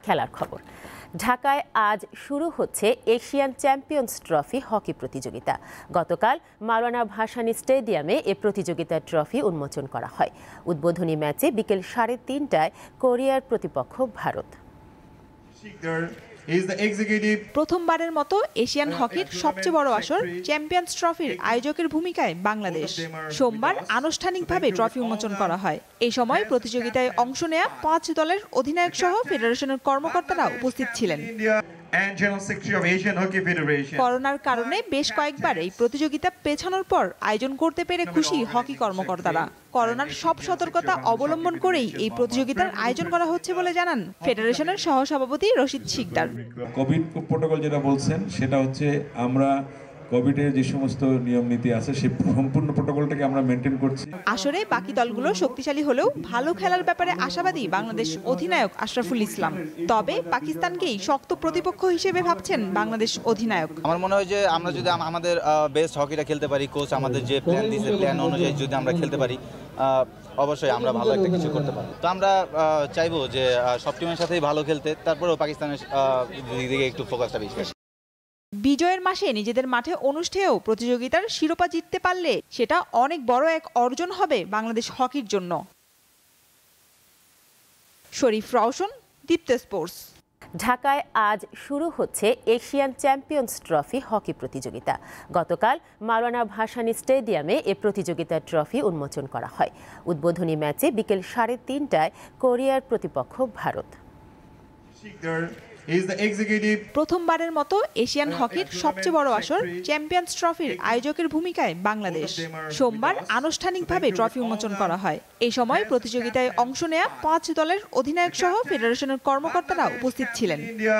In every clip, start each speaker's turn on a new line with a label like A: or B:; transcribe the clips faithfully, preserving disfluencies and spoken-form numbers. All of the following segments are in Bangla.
A: খেলার খবর। ঢাকায় আজ শুরু হচ্ছে এশিয়ান চ্যাম্পিয়ন্স ট্রফি হকি প্রতিযোগিতা। গতকাল মাওলানা ভাসানী স্টেডিয়ামে এ প্রতিযোগিতার ট্রফি উন্মোচন করা হয়। উদ্বোধনী ম্যাচে বিকেল সাড়ে তিনটায় কোরিয়ার প্রতিপক্ষ ভারত।
B: প্রথমবারের মতো এশিয়ান হকির সবচেয়ে বড় আসর চ্যাম্পিয়ন্স ট্রফির আয়োজকের ভূমিকায় বাংলাদেশ। সোমবার আনুষ্ঠানিকভাবে ট্রফি উন্মোচন করা হয়। এই সময় প্রতিযোগিতায় অংশ নেয়া পাঁচ দলের অধিনায়ক সহ ফেডারেশনের কর্মকর্তারা উপস্থিত ছিলেন। করোনার কারণে বেশ কয়েকবার এই প্রতিযোগিতা পেছানোর পর আয়োজন করতে পেরে খুশি হকি কর্মকর্তারা। করোনার সব সতর্কতা অবলম্বন করেই এই প্রতিযোগিতার আয়োজন করা হচ্ছে বলে জানান ফেডারেশনের সহসভাপতি রশিদ শিকদার।
C: কোভিড প্রোটোকল যেটা বলছেন সেটা হচ্ছে আমরা কোভিডের যে সমস্ত নিয়ম নীতি আছে সেই সম্পূর্ণ প্রোটোকলটাকে আমরা মেনটেন করছি।
B: আসরে বাকি দলগুলো শক্তিশালী হলেও ভালো খেলার ব্যাপারে আশাবাদী বাংলাদেশ অধিনায়ক আশরাফুল ইসলাম। তবে পাকিস্তানকেই শক্ত প্রতিপক্ষ হিসেবে ভাবছেন বাংলাদেশ অধিনায়ক।
D: আমার মনে হয় যে আমরা যদি আমাদের বেস্ট হকিটা খেলতে পারি, কোচ আমাদের যে প্ল্যান দিয়েছে প্ল্যান অনুযায়ী যদি আমরা খেলতে পারি, অবশ্যই আমরা ভালো একটা কিছু করতে পারি। তো আমরা চাইবো যে সব টিমের সাথেই ভালো খেলতে, তারপরেও পাকিস্তানের দিকে একটু ফোকাসটা বেশি।
B: বিজয়ের মাসে নিজেদের মাঠে অনুষ্ঠেয় প্রতিযোগিতার শিরোপা জিততে পারলে সেটা অনেক বড় এক অর্জন হবে বাংলাদেশ হকির জন্য। শরীফ রওশন, দীপ্ত স্পোর্টস।
A: ঢাকায় আজ শুরু হচ্ছে এশিয়ান চ্যাম্পিয়ন্স ট্রফি হকি প্রতিযোগিতা। গতকাল মাওলানা ভাসানী স্টেডিয়ামে এ প্রতিযোগিতার ট্রফি উন্মোচন করা হয়। উদ্বোধনী ম্যাচে বিকেল সাড়ে তিনটায় কোরিয়ার প্রতিপক্ষ ভারত।
B: প্রথমবারের মতো এশিয়ান হকির সবচেয়ে বড় আসর চ্যাম্পিয়ন্স ট্রফির আয়োজকের ভূমিকায় বাংলাদেশ। সোমবার আনুষ্ঠানিকভাবে ট্রফি উন্মোচন করা হয়। এই সময় প্রতিযোগিতায় অংশ নেয়া পাঁচ দলের অধিনায়ক সহ ফেডারেশনের কর্মকর্তারা উপস্থিত ছিলেন।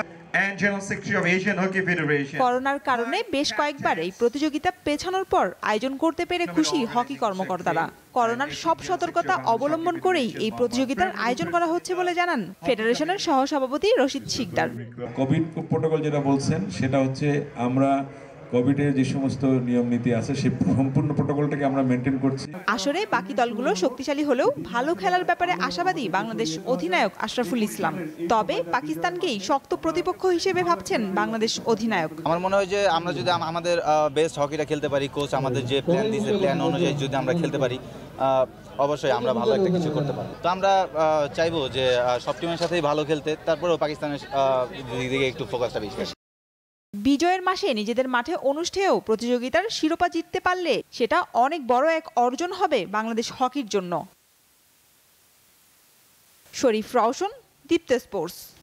B: করোনার কারণে বেশ কয়েকবার এই প্রতিযোগিতা পেছানোর পর আয়োজন করতে পেরে খুশি হকি কর্মকর্তারা। করোনার সব সতর্কতা অবলম্বন করেই এই প্রতিযোগিতার আয়োজন করা হচ্ছে বলে জানান ফেডারেশনের সহসভাপতি রশিদ শিকদার।
C: কোভিড প্রোটোকল যেটা বলছেন সেটা হচ্ছে আমরা কোভিডের যে সমস্ত নিয়ম নীতি আছে সেই সম্পূর্ণ প্রোটোকলটাকে আমরা মেনটেন করছি।
B: আসরে বাকি দলগুলো শক্তিশালী হলেও ভালো খেলার ব্যাপারে আশাবাদী বাংলাদেশ অধিনায়ক আশরাফুল ইসলাম। তবে পাকিস্তানকেই শক্ত প্রতিপক্ষ হিসেবে ভাবছেন বাংলাদেশ অধিনায়ক।
D: আমার মনে হয় যে আমরা যদি আমাদের বেস্ট হকিটা খেলতে পারি, কোচ আমাদের যে প্ল্যান দিয়েছে প্ল্যান অনুযায়ী যদি আমরা খেলতে পারি, অবশ্যই আমরা ভালো একটা কিছু করতে পারি। তো আমরা চাইবো যে সব টিমের সাথেই ভালো খেলতে, তারপরেও পাকিস্তানের দিকে একটু ফোকাসটা বেশি।
B: বিজয়ের মাসে নিজেদের মাঠে অনুষ্ঠেয় প্রতিযোগিতার শিরোপা জিততে পারলে সেটা অনেক বড় এক অর্জন হবে বাংলাদেশ হকির জন্য। শরীফ রওশন, দীপ্ত স্পোর্টস।